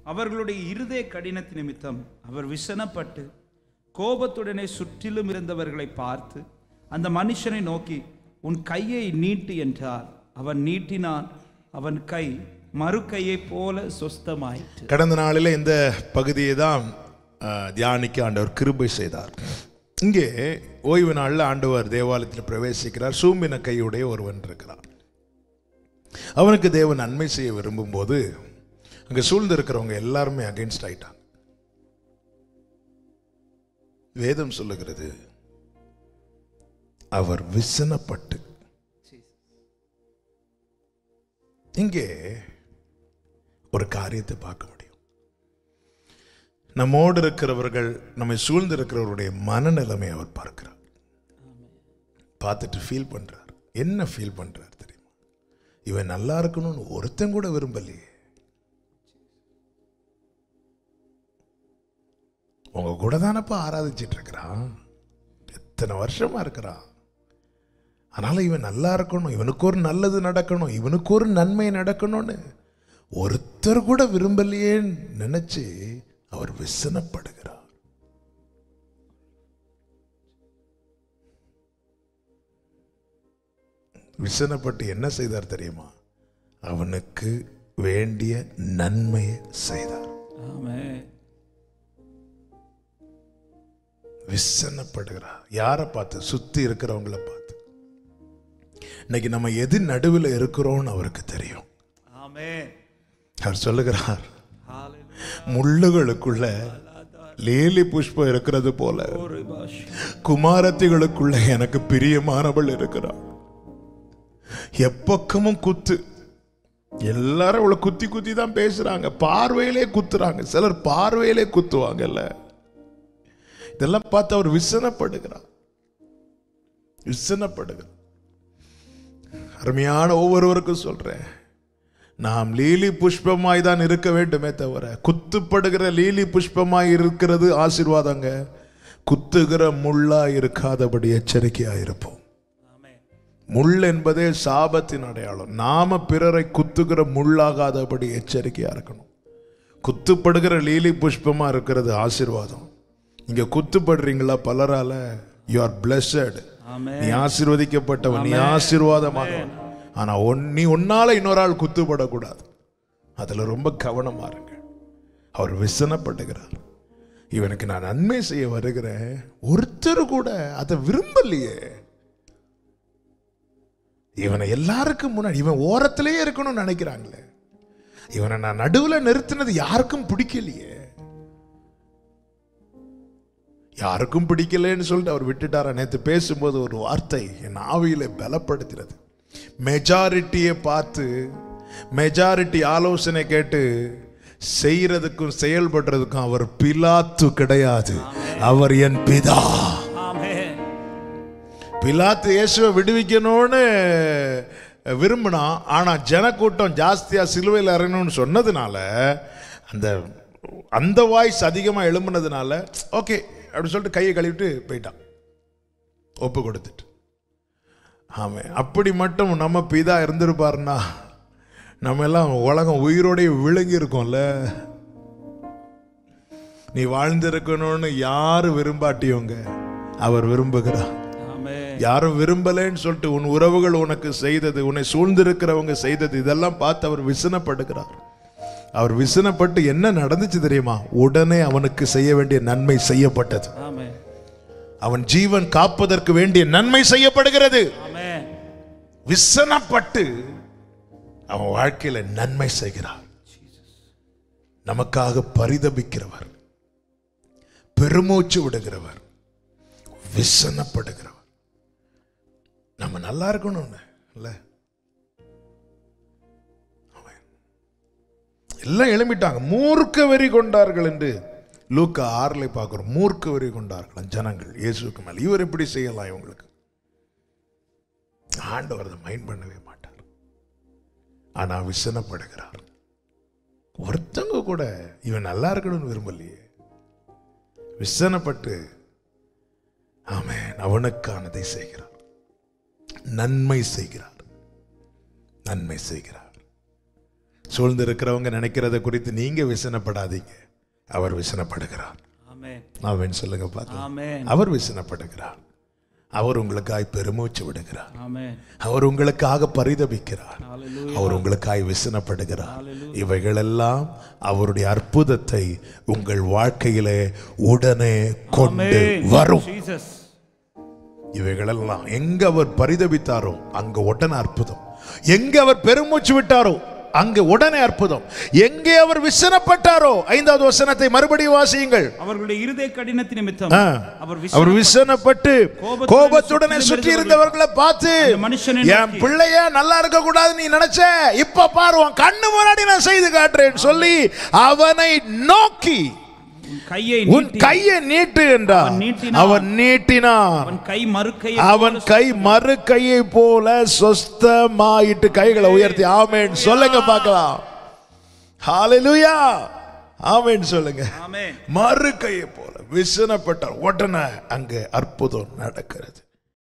அவர்களுடைய இருதய கடினத்தின் நிமித்தம் அவர் விசனப்பட்டு கோபத்துடனே சுற்றிலும் இருந்தவர்களை பார்த்து அந்த மனுஷனை நோக்கி, உன் கையை நீட்டு என்றார். அவன் நீட்டினான். அவன் கை மறு கையை போல சொஸ்தமாயிற்று. கடந்த நாளில் இந்த பகுதியை தான் தியானிக்க ஆண்டவர் கிருபை செய்தார். இங்கே ஓய்வு நாளில் ஆண்டவர் தேவாலயத்தில் பிரவேசிக்கிறார். சூம்பின கையுடைய ஒருவன் இருக்கிறார். அவனுக்கு தேவன் நன்மை செய்ய விரும்பும் போது அங்கே சூழ்ந்து இருக்கிறவங்க எல்லாருமே அகைன்ஸ்ட் ஆயிட்டாங்க. வேதம் சொல்லுகிறது, அவர் விசனப்பட்டு. இங்கே ஒரு காரியத்தை பார்க்க முடியும். நம்மோடு இருக்கிறவர்கள், நம்மை சூழ்ந்து இருக்கிறவருடைய மனநிலைமை அவர் பார்க்கிறார். பார்த்துட்டு ஃபீல் பண்றார். என்ன ஃபீல் பண்றார் தெரியுமா? இவன் நல்லா இருக்கணும்னு ஒருத்தன் கூட விரும்பலையே. உங்க கூட தானப்பா ஆராதிச்சிட்டு இருக்கிறான், எத்தனை வருஷமா இருக்கிறான். அதனால இவன் நல்லா இருக்கணும், இவனுக்கு ஒரு நல்லது நடக்கணும், இவனுக்கு ஒரு நன்மை நடக்கணும்னு ஒருத்தர் கூட விரும்பலையேன்னு நினைச்சு அவர் விசனப்படுகிறார். விசனப்பட்டு என்ன செய்தார் தெரியுமா? அவனுக்கு வேண்டிய நன்மையை செய்தார். விசனப்படுகிறார். யாரை பார்த்து? சுத்தி இருக்கிறவங்கள பார்த்து. இன்னைக்கு நம்ம எது நடுவில் இருக்கிறோம்னு அவருக்கு தெரியும். அவர் சொல்லுகிறார், முள்ளுகளுக்குள்ள லேலி புஷ்பம் இருக்கிறது போல குமாரத்திகளுக்குள்ள எனக்கு பிரியமானவள் இருக்கிறாள். எப்பக்கமும் குத்து. எல்லாரும் அவளை குத்தி குத்தி தான் பேசுறாங்க, பார்வையிலே குத்துறாங்க. சிலர் பார்வையிலே குத்துவாங்கல்ல. இதெல்லாம் பார்த்து அவர் விசனப்படுகிறார். விசனப்படுகிறார். அருமையான ஒவ்வொருவருக்கும் சொல்றேன், நாம் லீலி புஷ்பமாய் தான் இருக்க வேண்டுமே தவிர, குத்துப்படுகிற லீலி புஷ்பமாய் இருக்கிறது ஆசீர்வாதங்க. குத்துகிற முள்ளா இருக்காதபடி எச்சரிக்கையா இருப்போம். முள் என்பதே சாபத்தின் அடையாளம். நாம பிறரை குத்துகிற முள்ளாகாதபடி எச்சரிக்கையா இருக்கணும். குத்துப்படுகிற லீலி புஷ்பமா இருக்கிறது ஆசீர்வாதம். இங்க குத்துப்படுறீங்களா பலரால, யூ ஆர் பிளெஸ்ட். நீ ஆசீர்வதிக்கப்பட்டவன், நீ ஆசீர்வாதமானவன். ஆனா நீ உன்னால இன்னொரு ஆள் குத்துப்படக்கூடாது. அதுல ரொம்ப கவனமா இருங்க. அவர் விசனப்படுகிறார். இவனுக்கு நான் நன்மை செய்ய வருகிறேன், ஒருத்தர் கூட அதை விரும்பலையே. இவனை எல்லாருக்கும் முன்னாடி, இவன் ஓரத்திலேயே இருக்கணும்னு நினைக்கிறாங்களே. இவனை நான் நடுவில் நிறுத்தினது யாருக்கும் பிடிக்கலையே. யாருக்கும் பிடிக்கலன்னு சொல்லிட்டு அவர் விட்டுட்டாரா? நேற்று பேசும்போது ஒரு வார்த்தை என் ஆவியில பலப்படுத்தினது. மெஜாரிட்டியை பார்த்து, மெஜாரிட்டி ஆலோசனை கேட்டு செய்யறதுக்கும் செயல்படுறதுக்கும் அவர் பிலாத்து கிடையாது, அவர் என் பிதா. பிலாத்து இயேசுவை விடுவிக்கணும்னு விரும்பினா, ஆனா ஜனக்கூட்டம் ஜாஸ்தியா சிலுவையில் இறங்கணும்னு சொன்னதுனால, அந்த வாய்ஸ் அதிகமா எழும்புனதுனால ஓகே அப்படி சொல்லிட்டு கையை கழுவிட்டு போயிட்டான், ஒப்பு கொடுத்துட்டு. ஆமே, அப்படி மட்டும் நம்ம பிதா இருந்திருப்பாருன்னா நம்ம எல்லாம் உலகம் உயிரோடைய விளங்கி இருக்கோம்ல. நீ வாழ்ந்திருக்கணும்னு யாரு விரும்பாட்டியோங்க, அவர் விரும்புகிறார். யாரும் விரும்பலன்னு சொல்லிட்டு உன் உறவுகள் உனக்கு செய்தது, உன்னை சூழ்ந்திருக்கிறவங்க செய்தது, இதெல்லாம் பார்த்து அவர் விசனப்படுகிறார். அவர் விசனப்பட்டு என்ன நடந்துச்சு தெரியுமா? உடனே அவனுக்கு செய்ய வேண்டிய நன்மை செய்யப்பட்டது. அவன் ஜீவன் காப்பதற்கு வேண்டிய நன்மை செய்யப்படுகிறது. விசனப்பட்டு அவன் வாழ்க்கையில நன்மை செய்கிறார். நமக்காக பரிதபிக்கிறவர், பெருமூச்சு விடுகிறவர், விசனப்படுகிறவர். நம்ம நல்லா இருக்கணும் இல்ல? எல்லாம் எழும்பிட்டாங்க. மூர்க்க வெறி கொண்டார்கள் என்று லூக்கா 6 பார்க்கிறோம். மூர்க்க வெறி கொண்டார்கள் ஜனங்கள் இயேசுக்கு மேல். இவர் எப்படி செய்யலாம் இவங்களுக்கு? ஆண்டவர் அதை மைண்ட் பண்ணவே மாட்டார். ஆனா விசனப்படுகிறார். ஒருத்தவங்க கூட இவன் நல்லா இருக்கணும்னு விரும்பலையே. விசனப்பட்டு ஆமென் அவனுக்கானதை செய்கிறார். நன்மை செய்கிறார். நன்மை செய்கிறார். சூழ்ந்து இருக்கிறவங்க நினைக்கிறத குறித்து நீங்க விசனப்படாதீங்க. அவர் விசனப்படுகிறார். ஆமென். ஆமென் சொல்லுங்க பார்க்கலாம். ஆமென். அவர் விசனப்படுகிறார். அவர் உங்களுக்காய் பெருமூச்சு விடுகிறார். ஆமென். அவர் உங்களுக்காக பரிதபிக்கிறார். ஹalleluya. அவர் உங்களுக்காய் விசனப்படுகிறார். Hallelujah. இவைகளெல்லாம் அவருடைய அற்புதத்தை உங்கள் வாழ்க்கையிலே உடனே கொண்டு Amen. வரும். Jesus. இவைகளெல்லாம் எங்க அவர் பரிதபித்தாரோ அங்க உடனே அற்புதம். எங்க அவர் பெருமூச்சு விட்டாரோ அங்க உடனே அற்புதம். எங்கே அவர் விசனப்பட்டாரோ 5வது வசனத்தை மறுபடியும் வாசியுங்கள். அவர்களுடைய இருதய கடினத்தின் நிமித்தம் அவர் விசனப்பட்டு கோபத்துடனே சுற்றி இருந்தவர்களை பார்த்து, என் பிள்ளைய நல்லா இருக்க கூடாது நீ நினைச்ச, இப்ப பாரு உன் கண்ணு முன்னாடி நான் செய்து காட்டுறேன் சொல்லி அவனை நோக்கி உன் கையை நீட்டு என்றார். அவன் நீட்டினான். அவன் கை மறு கையை போல சொஸ்தமாயிட்டு கைகளை உயர்த்தி ஆமென் சொல்லுங்க பார்க்கலாம். ஹalleluya. ஆமென் சொல்லுங்க. மறு கையை போல விசனப்பட்டார். உடனே அங்கே அற்புதம் நடக்கிறது.